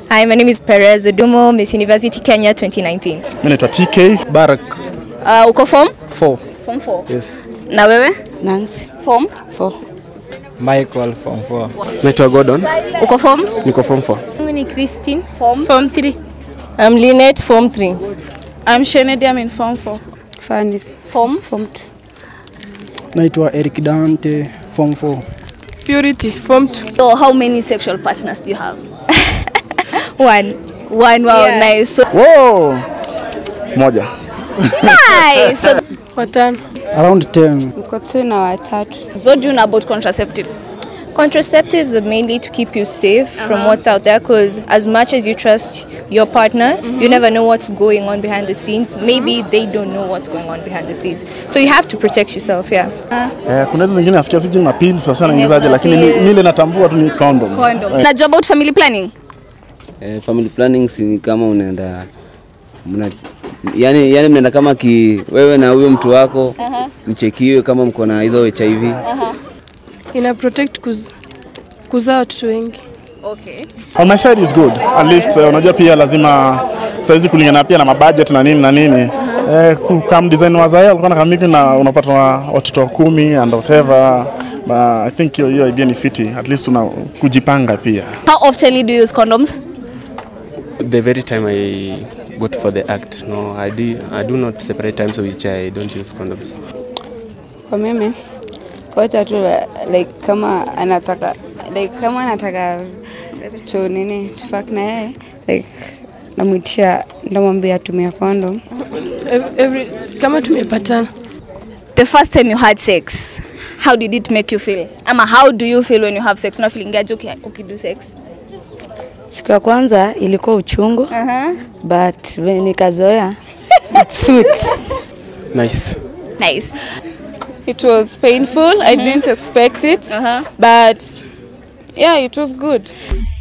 Hi, my name is Perez Odumo, Miss University Kenya 2019. Mimi naitwa TK Barak. Uko form 4. Form 4. Yes. Na wewe? Nancy. Form 4. Michael form 4. Naitwa Gordon. Uko form? Niko form 4. Mimi ni Christine. Form 3. I'm Lynette, form 3. I'm Shenedy, I'm in form 4. Fanis. Form 2. Naitwa Eric Dante, form 4. Purity, form 2. So how many sexual partners do you have? One. Wow, yeah. Nice. So, Whoa. Moja. nice. So, Watano. Around 10. Niko tu na watatu. so do you know about contraceptives? Contraceptives are mainly to keep you safe from what's out there, because as much as you trust your partner, you never know what's going on behind the scenes. Maybe they don't know what's going on behind the scenes. So you have to protect yourself, yeah. Kuna hizo zingine nasikia siji na pills sasa naingizaje, lakini mimi natambua tu ni condom. Najua about family planning? Family planning si kama unaenda yani mnaenda kama wewe na huyo mtu wako mchekiwe kama mko na hizo HIV. Ina protect kuzaa watoto wengi. Okay. On my side is good. At least unajua pia lazima saizi kulingana pia na mabudget na nini. Kama design wazae alikuwa na kamiki na unapata watoto 10 and whatever. But I think your idea ni fiti. At least kujipanga pia. How often do you use condoms? The very time I got for the act, no, I do not separate times of which I don't use condoms. Kwa mimi kwa tatu like kama anataka cho nini fuck na yeye like namuitisha ndamwambia tumia condom. Kama tumepatana. The first time you had sex, how did it make you feel? Ama how do you feel when you have sex? Una feeling aje ukido sex? Siku ya kwanza ilikuwa uchungu. But when nikazoea it suits. Nice. Nice. It was painful. I didn't expect it. But yeah, it was good.